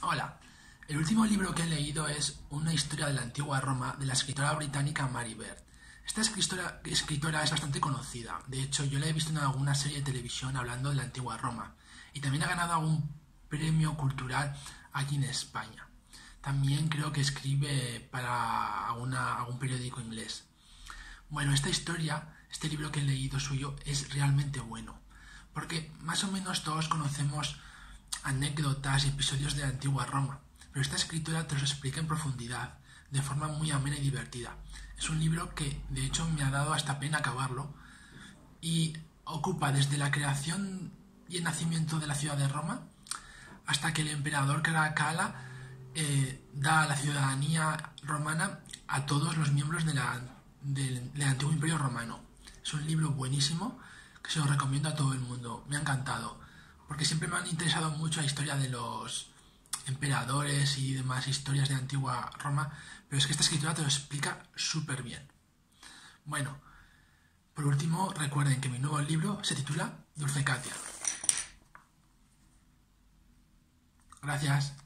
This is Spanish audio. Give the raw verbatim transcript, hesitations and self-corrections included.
Hola, el último libro que he leído es Una historia de la antigua Roma de la escritora británica Mary Beard. Esta escritora, escritora es bastante conocida, de hecho yo la he visto en alguna serie de televisión hablando de la antigua Roma y también ha ganado algún premio cultural aquí en España. También creo que escribe para alguna, algún periódico inglés. Bueno, esta historia, este libro que he leído suyo es realmente bueno, porque más o menos todos conocemos anécdotas y episodios de la antigua Roma, pero esta escritora te los explica en profundidad, de forma muy amena y divertida. Es un libro que, de hecho, me ha dado hasta pena acabarlo y ocupa desde la creación y el nacimiento de la ciudad de Roma hasta que el emperador Caracalla eh, da la ciudadanía romana a todos los miembros de la, del, del antiguo imperio romano. Es un libro buenísimo que se lo recomiendo a todo el mundo. Me ha encantado, porque siempre me han interesado mucho la historia de los emperadores y demás historias de antigua Roma, pero es que esta escritura te lo explica súper bien. Bueno, por último, recuerden que mi nuevo libro se titula Dulce Katia. Gracias.